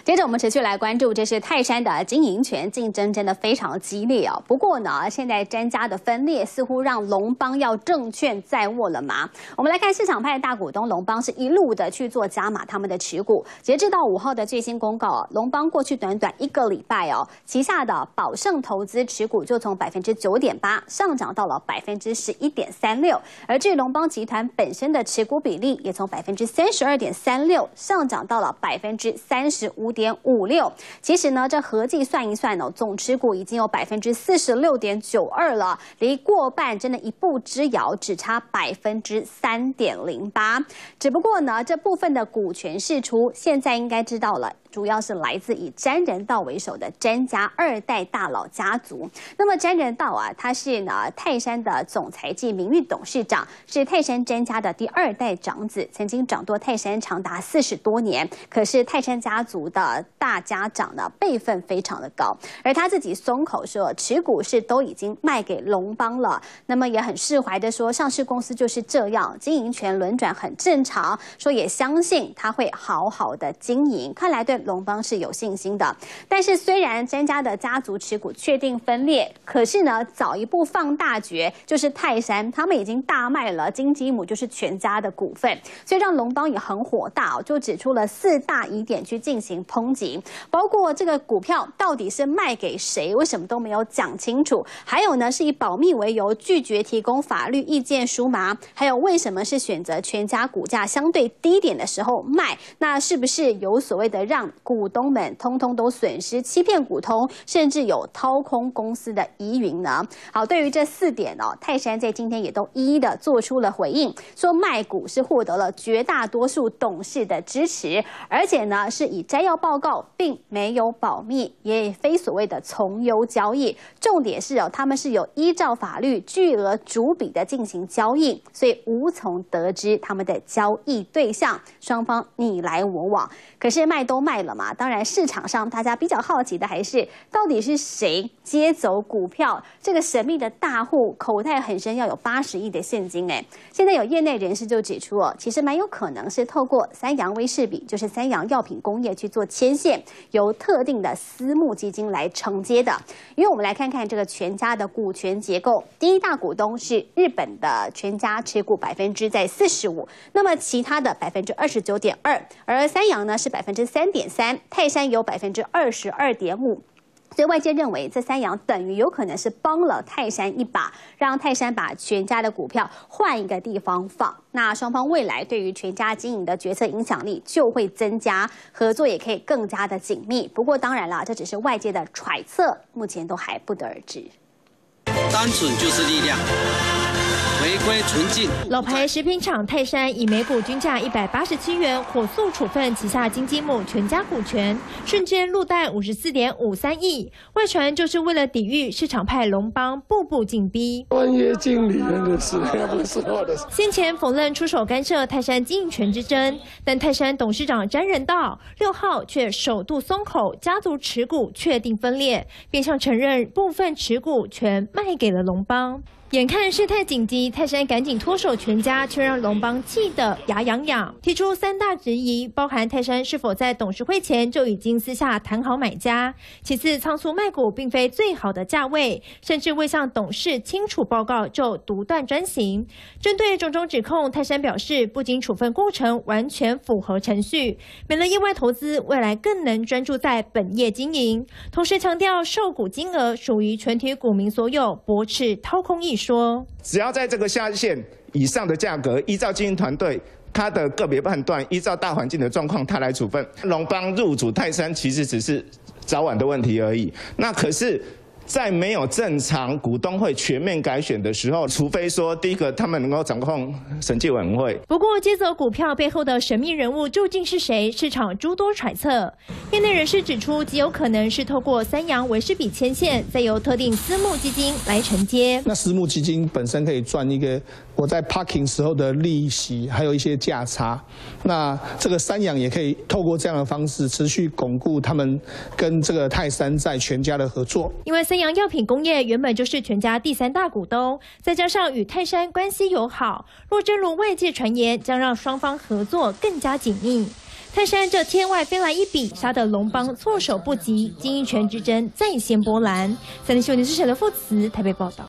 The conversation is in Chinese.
接着我们持续来关注，这是泰山的经营权竞争真的非常激烈哦。不过呢，现在詹家的分裂似乎让龙邦要胜券在握了吗？我们来看市场派大股东龙邦是一路的去做加码他们的持股，截至到5号的最新公告，龙邦过去短短1个礼拜哦，旗下的宝盛投资持股就从9.8%上涨到了11.36%，而至于龙邦集团本身的持股比例也从32.36%上涨到了35.56%。其实呢，这合计算一算哦，总持股已经有46.92%了，离过半真的一步之遥，只差3.08%。只不过呢，这部分的股权释出，现在应该知道了。主要是来自以詹仁道为首的詹家2代大佬家族。那么詹仁道啊，他是呢泰山的总裁暨名誉董事长，是泰山詹家的第2代长子，曾经掌舵泰山长达40多年。可是泰山家族的大家长呢，辈分非常的高，而他自己松口说，持股是都已经卖给龙邦了。那么也很释怀的说，上市公司就是这样，经营权轮转很正常，说也相信他会好好的经营。看来对龙邦是有信心的，但是虽然詹家的家族持股确定分裂，可是呢，早一步放大决就是泰山，他们已经大卖了金鸡母，就是全家的股份，所以让龙邦也很火大哦，就指出了4大疑点去进行抨击，包括这个股票到底是卖给谁，为什么都没有讲清楚，还有呢是以保密为由拒绝提供法律意见书吗？还有为什么是选择全家股价相对低点的时候卖？那是不是有所谓的让股东们通通都损失，欺骗股东，甚至有掏空公司的疑云呢？好，对于这4点哦，泰山在今天也都一一的做出了回应，说卖股是获得了绝大多数董事的支持，而且呢是以摘要报告，并没有保密，也非所谓的从优交易。重点是哦，他们是有依照法律巨额逐笔的进行交易，所以无从得知他们的交易对象，双方你来我往。可是卖都卖了嘛，当然市场上大家比较好奇的还是到底是谁接走股票，这个神秘的大户口袋很深，要有80亿的现金哎。现在有业内人士就指出哦，其实蛮有可能是透过三洋威士比，就是三洋药品工业去做牵线，由特定的私募基金来承接的。因为我们来看看这个全家的股权结构，第一大股东是日本的全家，持股45%，那么其他的29.2%，而三洋呢是3.3%，泰山有22.5%。所以外界认为，这三洋等于有可能是帮了泰山一把，让泰山把全家的股票换一个地方放。那双方未来对于全家经营的决策影响力就会增加，合作也可以更加的紧密。不过当然啦，这只是外界的揣测，目前都还不得而知。 单纯就是力量。回归纯净。 老牌食品厂泰山以每股均价187元火速处分旗下金鸡母全家股权，瞬间入袋54.53亿。外传就是为了抵御市场派龙邦步步紧逼。 专业经理人的事，不是我的事。 先前否认出手干涉泰山经营权之争，但泰山董事长詹仁道6号却首度松口，家族持股确定分裂，变相承认部分持股权卖给了龙邦。眼看事态紧急，泰山赶紧脱手全家，却让龙邦气得牙痒痒，提出3大质疑，包含泰山是否在董事会前就已经私下谈好买家，其次仓促卖股并非最好的价位，甚至未向董事清楚报告就独断专行。针对种种指控，泰山表示，不仅处分过程完全符合程序，没了意外投资，未来更能专注在本业经营。同时强调，受股金额属于全体股民所有，驳斥掏空一说， 只要在这个下限以上的价格，依照经营团队他的个别判断，依照大环境的状况，他来处分。龙邦入主泰山其实只是早晚的问题而已。那可是，在没有正常股东会全面改选的时候，除非说第一个他们能够掌控审计委员会。 不过接走股票背后的神秘人物究竟是谁？市场诸多揣测。业内人士指出，极有可能是透过三洋维士比牵线，再由特定私募基金来承接。 那私募基金本身可以赚一个我在 parking 时候的利息，还有一些价差。那这个三洋也可以透过这样的方式持续巩固他们跟这个泰山在全家的合作。 因为三洋药品工业原本就是全家第3大股东，再加上与泰山关系友好，若真如外界传言，将让双方合作更加紧密。 泰山这天外飞来一笔，杀得龙邦措手不及，经营权之争再现波澜。3立新闻是陈德富慈台北报道。